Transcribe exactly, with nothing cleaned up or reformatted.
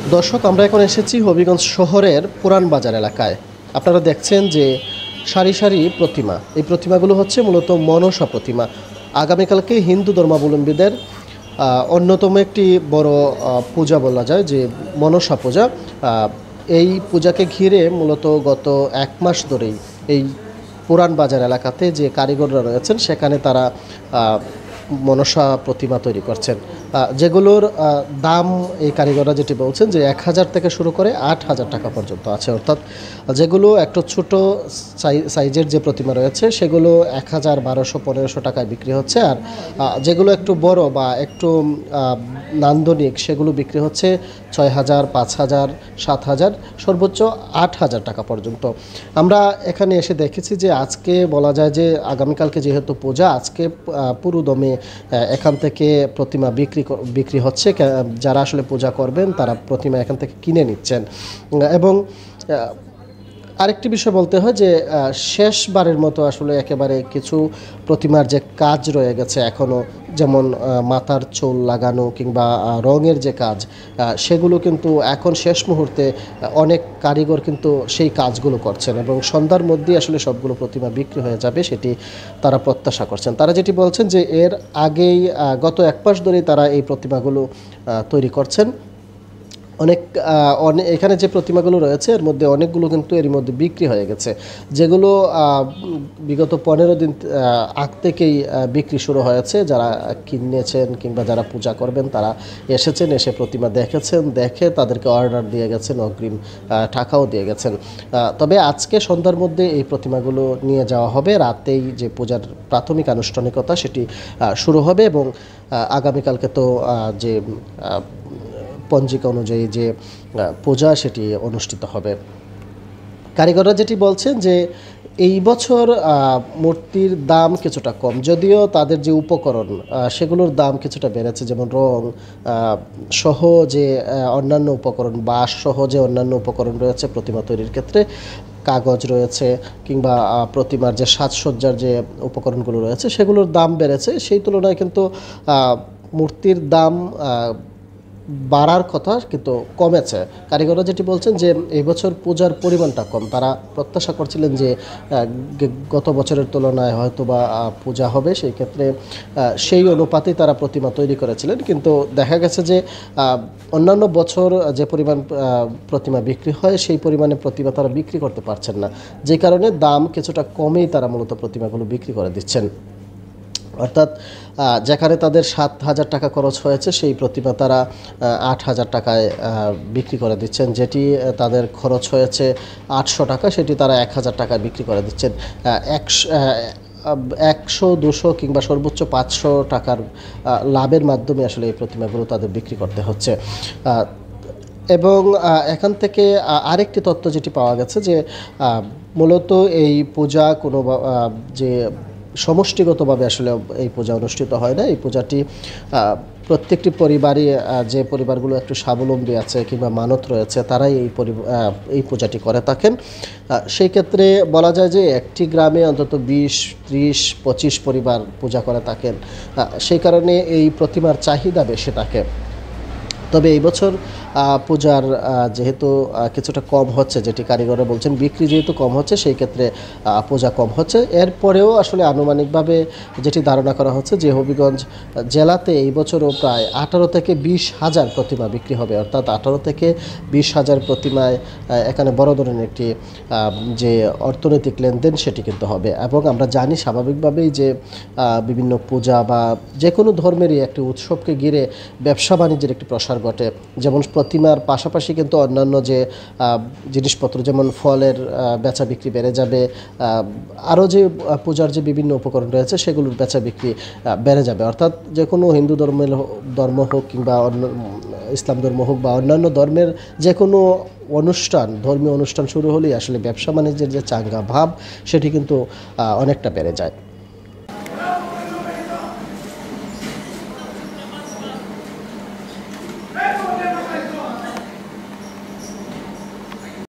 দর্শক, আমরা এখন এসেছি হবিগঞ্জ শহরের পুরান বাজার এলাকায়। আপনারা দেখছেন যে সারি সারি প্রতিমা, এই প্রতিমাগুলো হচ্ছে মূলত মনসা প্রতিমা। আগামীকালকে হিন্দু ধর্মাবলম্বীদের আহ, অন্যতম একটি বড় আহ, পূজা বলা যায় যে মনসা পূজা। আহ, এই পূজাকে ঘিরে মূলত গত এক মাস ধরেই এই পুরান বাজার এলাকাতে যে কারিগররা রয়েছেন সেখানে তারা আহ, মনসা প্রতিমা তৈরি করছেন, আহ, যেগুলোর আহ, দাম এই কারিগররা যেটি বলছেন যে এক হাজার থেকে শুরু করে আট হাজার টাকা পর্যন্ত আছে। অর্থাৎ যেগুলো একটু ছোট সাই- সাইজের যে প্রতিমা রয়েছে সেগুলো এক হাজার বারোশো পনেরোশো টাকায় বিক্রি হচ্ছে, আর আহ, যেগুলো একটু বড় বা একটু আহ, নান্দনিক সেগুলো বিক্রি হচ্ছে ছয় হাজার পাঁচ হাজার সাত হাজার সর্বোচ্চ আট হাজার টাকা পর্যন্ত। আমরা এখানে এসে দেখেছি যে আজকে বলা যায় যে আগামীকালকে যেহেতু পূজা, আজকে আহ, পুরো দমে আহ, এখান থেকে প্রতিমা বিক্রি ক- বিক্রি হচ্ছে। কে- যারা আসলে পূজা করবেন তারা প্রতিমা এখান থেকে কিনে নিচ্ছেন। উম, এবং আহ, আরেকটি বিষয় বলতে হয় যে আহ, শেষবারের মতো আসলে একেবারে কিছু প্রতিমার যে কাজ রয়ে গেছে এখনও, যেমন আহ, মাথার চুল লাগানো কিংবা আহ, রঙের যে কাজ, আহ, সেগুলো কিন্তু এখন শেষ মুহূর্তে আহ, অনেক কারিগর কিন্তু সেই কাজগুলো করছেন এবং সন্ধ্যার মধ্যেই আসলে সবগুলো প্রতিমা বিক্রি হয়ে যাবে সেটি তারা প্রত্যাশা করছেন। তারা যেটি বলছেন যে এর আগেই আহ, গত এক মাস ধরেই তারা এই প্রতিমাগুলো আহ, তৈরি করছেন। অনেক আহ, অনেক এখানে যে প্রতিমাগুলো রয়েছে এর মধ্যে অনেকগুলো কিন্তু এর মধ্যে বিক্রি হয়ে গেছে, যেগুলো আহ, বিগত পনেরো দিন আহ, আগ থেকেই আহ, বিক্রি শুরু হয়েছে। যারা কিনেছেন কিংবা যারা পূজা করবেন তারা এসেছেন, এসে প্রতিমা দেখেছেন, দেখে তাদেরকে অর্ডার দিয়ে গেছেন, অগ্রিম আহ, টাকাও দিয়ে গেছেন। আহ, তবে আজকে সন্ধ্যার মধ্যে এই প্রতিমাগুলো নিয়ে যাওয়া হবে, রাতেই যে পূজার প্রাথমিক আনুষ্ঠানিকতা সেটি আহ, শুরু হবে এবং আহ, আগামীকালকে তো আহ, যে আহ, পঞ্জিকা অনুযায়ী যে আহ, পূজা সেটি অনুষ্ঠিত হবে। কারিগররা যেটি বলছেন যে এই বছর আহ, মূর্তির দাম কিছুটা কম, যদিও তাদের যে উপকরণ আহ, সেগুলোর দাম কিছুটা বেড়েছে, যেমন রং আহ, সহ যে আহ, অন্যান্য উপকরণ, বাঁশ সহ যে অন্যান্য উপকরণ রয়েছে প্রতিমা তৈরির ক্ষেত্রে, কাগজ রয়েছে কিংবা আহ, প্রতিমার যে সাজসজ্জার যে উপকরণগুলো রয়েছে সেগুলোর দাম বেড়েছে। সেই তুলনায় কিন্তু আহ, মূর্তির দাম আহ, বাড়ার কথা কিন্তু কমেছে। কারিগররা যেটি বলছেন যে এই বছর পূজার পরিমাণটা কম, তারা প্রত্যাশা করছিলেন যে আহ, গে- গত বছরের তুলনায় হয়তো বা আহ, পূজা হবে, সেই ক্ষেত্রে আহ, সেই অনুপাতেই তারা প্রতিমা তৈরি করেছিলেন। কিন্তু দেখা গেছে যে আহ, অন্যান্য বছর যে পরিমাণ আহ, প্রতিমা বিক্রি হয় সেই পরিমাণে প্রতিমা তারা বিক্রি করতে পারছেন না, যে কারণে দাম কিছুটা কমেই তারা মূলত প্রতিমাগুলো বিক্রি করে দিচ্ছেন। অর্থাৎ আহ, যেখানে তাদের সাত হাজার টাকা খরচ হয়েছে সেই প্রতিমা তারা আহ, আট হাজার টাকায় আহ, বিক্রি করে দিচ্ছেন। যেটি আহ, তাদের খরচ হয়েছে আটশো টাকা সেটি তারা এক হাজার টাকায় বিক্রি করে দিচ্ছেন। একশো একশো দুশো কিংবা সর্বোচ্চ পাঁচশো টাকার আহ, লাভের মাধ্যমে আসলে এই প্রতিমাগুলো তাদের বিক্রি করতে হচ্ছে। আহ, এবং আহ, এখান থেকে আহ, আরেকটি তথ্য যেটি পাওয়া গেছে যে আহ, মূলত এই পূজা কোনো বা- আহ, যে সমষ্টিগতভাবে আসলে এই পূজা অনুষ্ঠিত হয় না। এই পূজাটি আহ, প্রত্যেকটি পরিবারই, আহ, যে পরিবারগুলো একটু স্বাবলম্বী আছে কিংবা মানত রয়েছে তারাই এই পরি- আহ, এই পূজাটি করে থাকেন। আহ, সেই ক্ষেত্রে বলা যায় যে একটি গ্রামে অন্তত বিশ ত্রিশ পঁচিশ পরিবার পূজা করে থাকেন। আহ, সেই কারণে এই প্রতিমার চাহিদা বেশি থাকে। তবে এই বছর আহ, পূজার আহ, যেহেতু আহ, কিছুটা কম হচ্ছে, যেটি কারিগররা বলছেন বিক্রি যেহেতু কম হচ্ছে সেই ক্ষেত্রে আহ, পূজা কম হচ্ছে। এরপরেও আসলে আনুমানিকভাবে যেটি ধারণা করা হচ্ছে যে হবিগঞ্জ জেলাতে এই বছরও প্রায় আঠারো থেকে বিশ হাজার প্রতিমা বিক্রি হবে। অর্থাৎ আঠারো থেকে বিশ হাজার প্রতিমায় আহ, এখানে বড় ধরনের একটি আহ, যে অর্থনৈতিক লেনদেন সেটি কিন্তু হবে। এবং আমরা জানি স্বাভাবিকভাবেই যে আহ, বিভিন্ন পূজা বা যে কোনো ধর্মেরই একটি উৎসবকে ঘিরে ব্যবসা বাণিজ্যের একটি প্রসার ঘটে। যেমন প্রতিমার পাশাপাশি কিন্তু অন্যান্য যে আহ, জিনিসপত্র, যেমন ফলের আহ, বেচা বিক্রি বেড়ে যাবে, আরও যে আহ, পূজার যে বিভিন্ন উপকরণ রয়েছে সেগুলোর বেচা বিক্রি আহ, বেড়ে যাবে। অর্থাৎ যে কোনো হিন্দু ধর্মের হ- ধর্ম হোক কিংবা অন্য উম, ইসলাম ধর্ম হোক বা অন্যান্য ধর্মের যে কোনো অনুষ্ঠান, ধর্মীয় অনুষ্ঠান শুরু হলেই আসলে ব্যবসা বাণিজ্যের যে চাঙ্গা ভাব সেটি কিন্তু আহ, অনেকটা বেড়ে যায়।